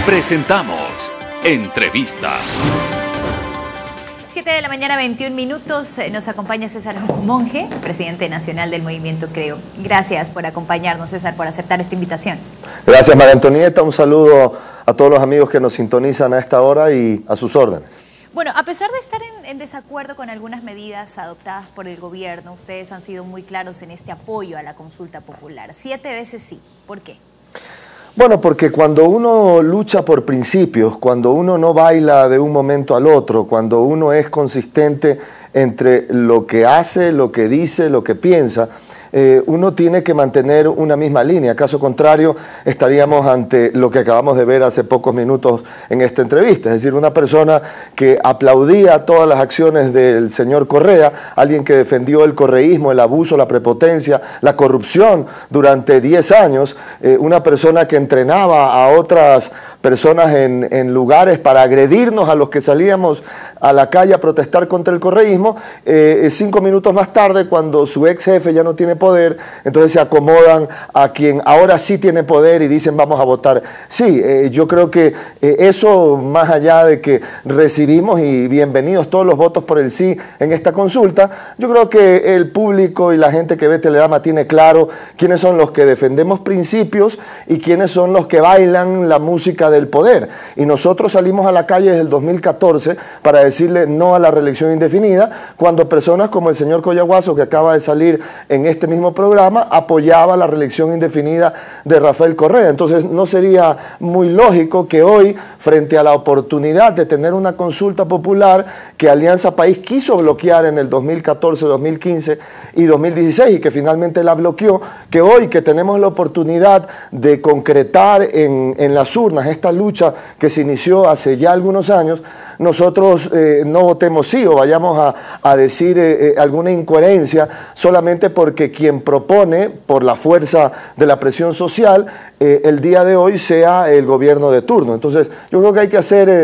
Presentamos Entrevista. 7 de la mañana, 21 minutos. Nos acompaña César Monge, presidente nacional del Movimiento Creo. Gracias por acompañarnos, César, por aceptar esta invitación. Gracias, María Antonieta. Un saludo a todos los amigos que nos sintonizan a esta hora y a sus órdenes. Bueno, a pesar de estar en desacuerdo con algunas medidas adoptadas por el gobierno, ustedes han sido muy claros en este apoyo a la consulta popular. 7 veces sí. ¿Por qué? Bueno, porque cuando uno lucha por principios, cuando uno no baila de un momento al otro, cuando uno es consistente entre lo que hace, lo que dice, lo que piensa, uno tiene que mantener una misma línea. Caso contrario, estaríamos ante lo que acabamos de ver hace pocos minutos en esta entrevista. Es decir, una persona que aplaudía todas las acciones del señor Correa, alguien que defendió el correísmo, el abuso, la prepotencia, la corrupción durante 10 años, una persona que entrenaba a otras personas en lugares para agredirnos a los que salíamos a la calle a protestar contra el correísmo. 5 minutos más tarde, cuando su ex jefe ya no tiene poder, entonces se acomodan a quien ahora sí tiene poder y dicen vamos a votar. Sí, yo creo que eso, más allá de que recibimos y bienvenidos todos los votos por el sí en esta consulta, yo creo que el público y la gente que ve Telegrama tiene claro quiénes son los que defendemos principios y quiénes son los que bailan la música del poder. Y nosotros salimos a la calle desde el 2014 para decirle no a la reelección indefinida, cuando personas como el señor Collahuaso, que acaba de salir en este mismo programa, apoyaba la reelección indefinida de Rafael Correa. Entonces no sería muy lógico que hoy, frente a la oportunidad de tener una consulta popular que Alianza País quiso bloquear en el 2014, 2015 y 2016 y que finalmente la bloqueó, que hoy que tenemos la oportunidad de concretar en las urnas esta lucha que se inició hace ya algunos años, nosotros no votemos sí o vayamos a decir alguna incoherencia solamente porque quien propone, por la fuerza de la presión social, el día de hoy sea el gobierno de turno. Entonces yo creo que hay que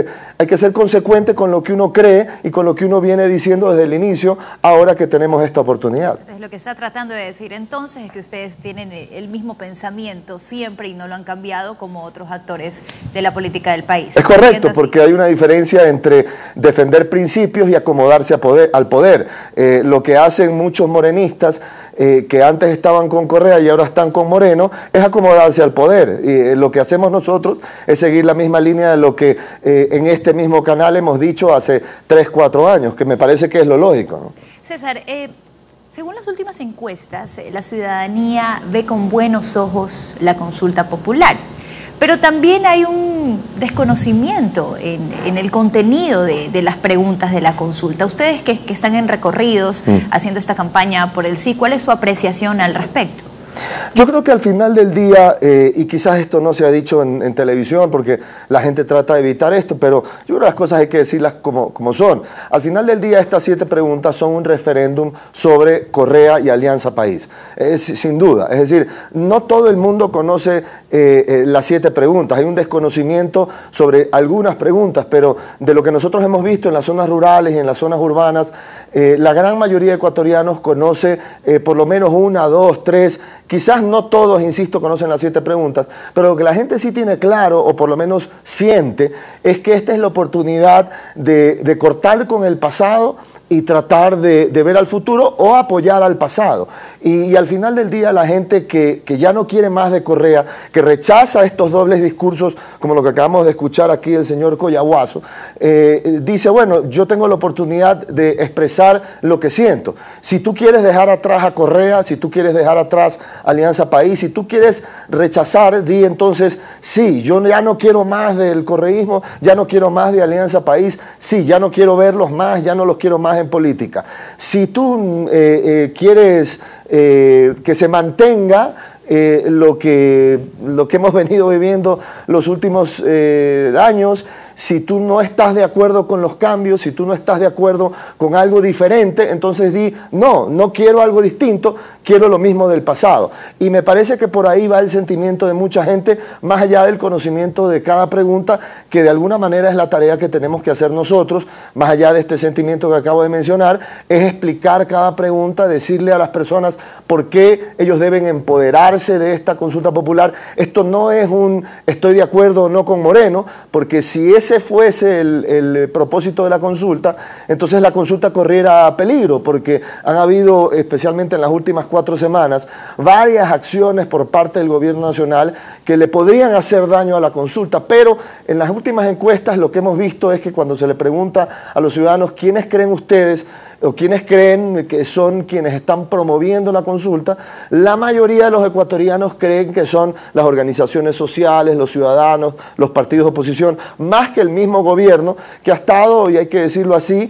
ser consecuente con lo que uno cree y con lo que uno viene diciendo desde el inicio, ahora que tenemos esta oportunidad. Entonces, lo que está tratando de decir entonces es que ustedes tienen el mismo pensamiento siempre y no lo han cambiado como otros actores de la política del país. Es correcto, porque hay una diferencia entre defender principios y acomodarse al poder. Lo que hacen muchos morenistas que antes estaban con Correa y ahora están con Moreno, es acomodarse al poder. Y lo que hacemos nosotros es seguir la misma línea de lo que en este mismo canal hemos dicho hace 3, 4 años, que me parece que es lo lógico, ¿no? César, según las últimas encuestas, la ciudadanía ve con buenos ojos la consulta popular. Pero también hay un desconocimiento en el contenido de las preguntas de la consulta. Ustedes que están en recorridos haciendo esta campaña por el sí, ¿cuál es su apreciación al respecto? Yo creo que al final del día, y quizás esto no se ha dicho en televisión porque la gente trata de evitar esto, pero yo creo que las cosas hay que decirlas como son. Al final del día, estas 7 preguntas son un referéndum sobre Correa y Alianza País, sin duda. Es decir, no todo el mundo conoce las 7 preguntas, hay un desconocimiento sobre algunas preguntas, pero de lo que nosotros hemos visto en las zonas rurales y en las zonas urbanas, la gran mayoría de ecuatorianos conoce por lo menos 1, 2, 3, quizás no todos, insisto, conocen las 7 preguntas, pero lo que la gente sí tiene claro, o por lo menos siente, es que esta es la oportunidad de cortar con el pasado y tratar de ver al futuro o apoyar al pasado. Y al final del día la gente que ya no quiere más de Correa, que rechaza estos dobles discursos, como lo que acabamos de escuchar aquí del señor Collahuaso, dice, bueno, yo tengo la oportunidad de expresar lo que siento. Si tú quieres dejar atrás a Correa, si tú quieres dejar atrás a Alianza País, si tú quieres rechazar, di entonces, sí, yo ya no quiero más del correísmo, ya no quiero más de Alianza País, sí, ya no quiero verlos más, ya no los quiero más en política. Si tú quieres que se mantenga lo que hemos venido viviendo los últimos años, Si tú no estás de acuerdo con los cambios, si tú no estás de acuerdo con algo diferente, entonces di, no quiero algo distinto, quiero lo mismo del pasado. Y me parece que por ahí va el sentimiento de mucha gente, más allá del conocimiento de cada pregunta, que de alguna manera es la tarea que tenemos que hacer nosotros, más allá de este sentimiento que acabo de mencionar, es explicar cada pregunta, decirle a las personas por qué ellos deben empoderarse de esta consulta popular. Esto no es un estoy de acuerdo o no con Moreno, porque si ese fuese el propósito de la consulta, entonces la consulta corriera peligro, porque han habido, especialmente en las últimas 4 semanas, varias acciones por parte del gobierno nacional que le podrían hacer daño a la consulta, pero en las últimas encuestas lo que hemos visto es que cuando se le pregunta a los ciudadanos quiénes creen ustedes o quienes creen que son quienes están promoviendo la consulta, la mayoría de los ecuatorianos creen que son las organizaciones sociales, los ciudadanos, los partidos de oposición, más que el mismo gobierno, que ha estado, y hay que decirlo así,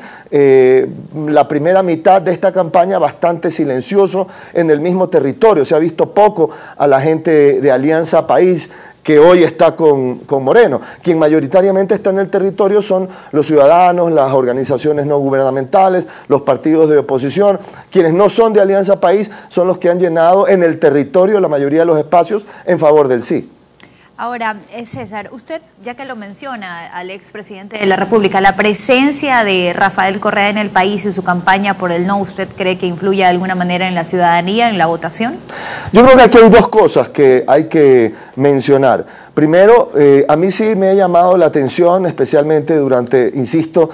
la primera mitad de esta campaña bastante silencioso en el mismo territorio. Se ha visto poco a la gente de Alianza País, que hoy está con Moreno. Quien mayoritariamente está en el territorio son los ciudadanos, las organizaciones no gubernamentales, los partidos de oposición. Quienes no son de Alianza País son los que han llenado en el territorio la mayoría de los espacios en favor del sí. Ahora, César, usted, ya que lo menciona al expresidente de la República, la presencia de Rafael Correa en el país y su campaña por el no, ¿usted cree que influye de alguna manera en la ciudadanía, en la votación? Yo creo que aquí hay 2 cosas que hay que mencionar. Primero, a mí sí me ha llamado la atención, especialmente durante, insisto,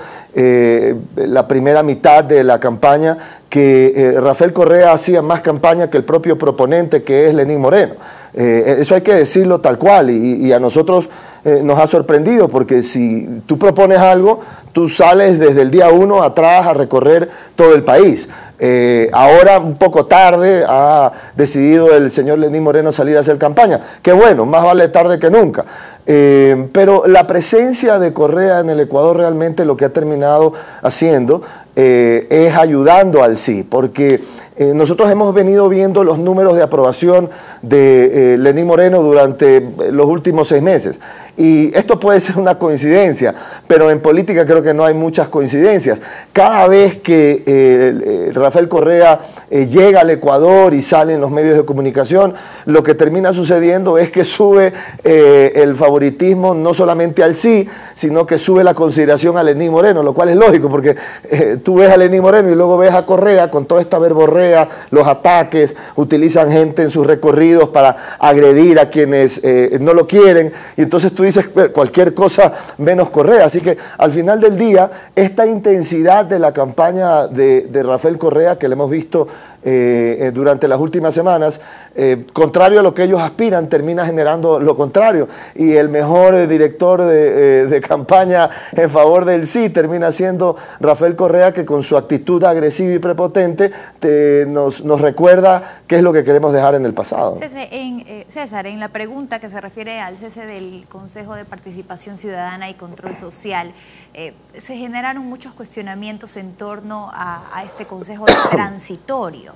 la primera mitad de la campaña, que Rafael Correa hacía más campaña que el propio proponente, que es Lenín Moreno. Eso hay que decirlo tal cual, y a nosotros nos ha sorprendido, porque si tú propones algo, tú sales desde el día 1 atrás a recorrer todo el país. Ahora, un poco tarde, ha decidido el señor Lenín Moreno salir a hacer campaña. Qué bueno, más vale tarde que nunca. Pero la presencia de Correa en el Ecuador realmente lo que ha terminado haciendo es ayudando al sí, porque nosotros hemos venido viendo los números de aprobación de Lenín Moreno durante los últimos 6 meses. Y esto puede ser una coincidencia, pero en política creo que no hay muchas coincidencias. Cada vez que Rafael Correa llega al Ecuador y sale en los medios de comunicación, lo que termina sucediendo es que sube el favoritismo no solamente al sí, sino que sube la consideración a Lenín Moreno, lo cual es lógico, porque tú ves a Lenín Moreno y luego ves a Correa con toda esta verborrea, los ataques, utilizan gente en sus recorridos para agredir a quienes no lo quieren, y entonces tú dices cualquier cosa menos Correa. Así que al final del día, esta intensidad de la campaña de Rafael Correa, que le hemos visto durante las últimas semanas, contrario a lo que ellos aspiran, termina generando lo contrario, y el mejor director de campaña en favor del sí termina siendo Rafael Correa, que con su actitud agresiva y prepotente nos recuerda qué es lo que queremos dejar en el pasado. César, en la pregunta que se refiere al cese del Consejo de Participación Ciudadana y Control Social, se generaron muchos cuestionamientos en torno a este Consejo transitorio.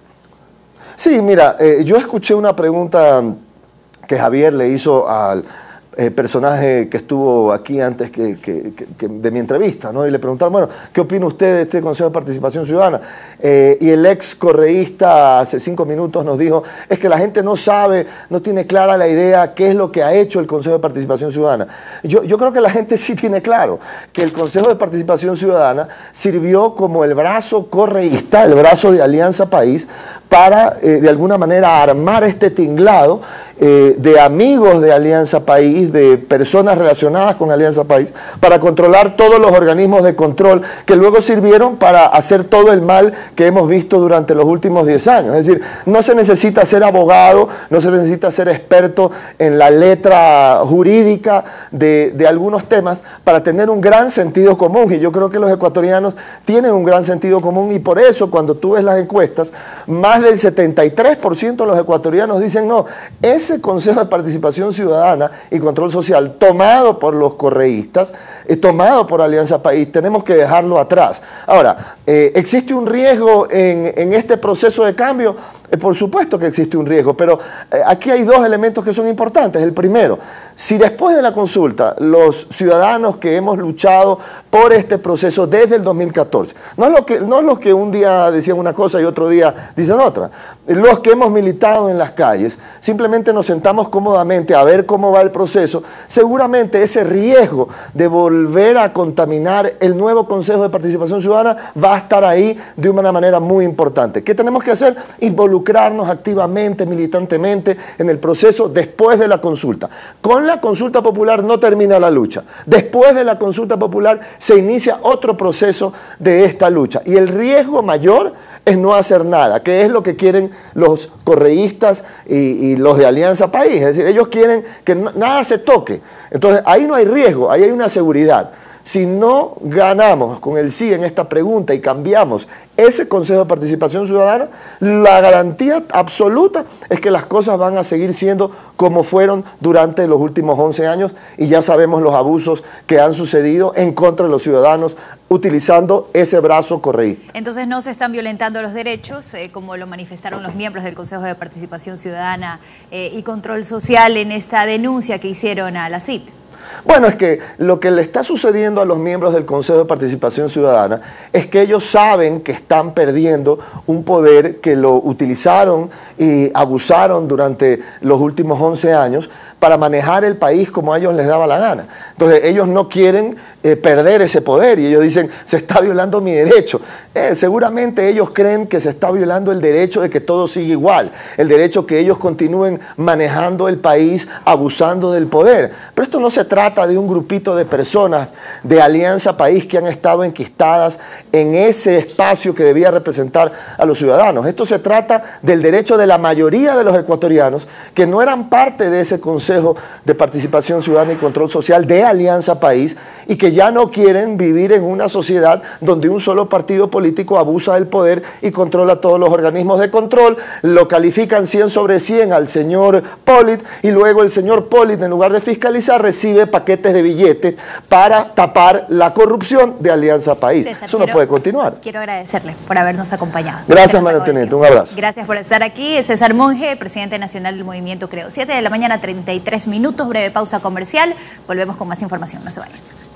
Sí, mira, yo escuché una pregunta que Javier le hizo al personaje que estuvo aquí antes de mi entrevista, ¿no? Y le preguntaron, bueno, ¿qué opina usted de este Consejo de Participación Ciudadana? Y el ex correísta hace 5 minutos nos dijo, es que la gente no sabe, no tiene clara la idea qué es lo que ha hecho el Consejo de Participación Ciudadana. Yo creo que la gente sí tiene claro que el Consejo de Participación Ciudadana sirvió como el brazo correísta, el brazo de Alianza País, para de alguna manera armar este tinglado de amigos de Alianza País, de personas relacionadas con Alianza País, para controlar todos los organismos de control que luego sirvieron para hacer todo el mal que hemos visto durante los últimos 10 años. Es decir, no se necesita ser abogado, no se necesita ser experto en la letra jurídica de algunos temas para tener un gran sentido común, y yo creo que los ecuatorianos tienen un gran sentido común, y por eso cuando tú ves las encuestas, más del 73% de los ecuatorianos dicen no, ese Consejo de Participación Ciudadana y Control Social tomado por los correístas, tomado por Alianza País, tenemos que dejarlo atrás. Ahora, ¿existe un riesgo en este proceso de cambio? Por supuesto que existe un riesgo, pero aquí hay dos elementos que son importantes. El primero, si después de la consulta los ciudadanos que hemos luchado por este proceso desde el 2014, no es los que un día decían una cosa y otro día dicen otra, los que hemos militado en las calles, simplemente nos sentamos cómodamente a ver cómo va el proceso, seguramente ese riesgo de volver a contaminar el nuevo Consejo de Participación Ciudadana va a estar ahí de una manera muy importante. ¿Qué tenemos que hacer? Involucrarnos activamente, militantemente en el proceso después de la consulta. Con la consulta popular no termina la lucha. Después de la consulta popular se inicia otro proceso de esta lucha. Y el riesgo mayor es no hacer nada, que es lo que quieren los correístas y los de Alianza País. Es decir, ellos quieren que nada se toque. Entonces, ahí no hay riesgo, ahí hay una seguridad. Si no ganamos con el sí en esta pregunta y cambiamos ese Consejo de Participación Ciudadana, la garantía absoluta es que las cosas van a seguir siendo como fueron durante los últimos 11 años y ya sabemos los abusos que han sucedido en contra de los ciudadanos utilizando ese brazo correísta. Entonces no se están violentando los derechos, como lo manifestaron los miembros del Consejo de Participación Ciudadana y Control Social en esta denuncia que hicieron a la CIT. Bueno, es que lo que le está sucediendo a los miembros del Consejo de Participación Ciudadana es que ellos saben que están perdiendo un poder que lo utilizaron y abusaron durante los últimos 11 años para manejar el país como a ellos les daba la gana. Entonces ellos no quieren perder ese poder y ellos dicen, se está violando mi derecho. Seguramente ellos creen que se está violando el derecho de que todo siga igual, el derecho que ellos continúen manejando el país, abusando del poder. Pero esto no se trata de un grupito de personas de Alianza País que han estado enquistadas en ese espacio que debía representar a los ciudadanos. Esto se trata del derecho de la mayoría de los ecuatorianos que no eran parte de ese Consejo de Participación Ciudadana y Control Social de Alianza País y que ya no quieren vivir en una sociedad donde un solo partido político abusa del poder y controla todos los organismos de control, lo califican 100 sobre 100 al señor Pollitt y luego el señor Pollitt, en lugar de fiscalizar, recibe paquetes de billetes para tapar la corrupción de Alianza País. César, eso no puede continuar. Quiero agradecerle por habernos acompañado. Gracias, María Teniente. Un abrazo. Gracias por estar aquí. César Monge, presidente nacional del Movimiento Creo. 7 de la mañana, 33 minutos, breve pausa comercial. Volvemos con más información. No se vayan.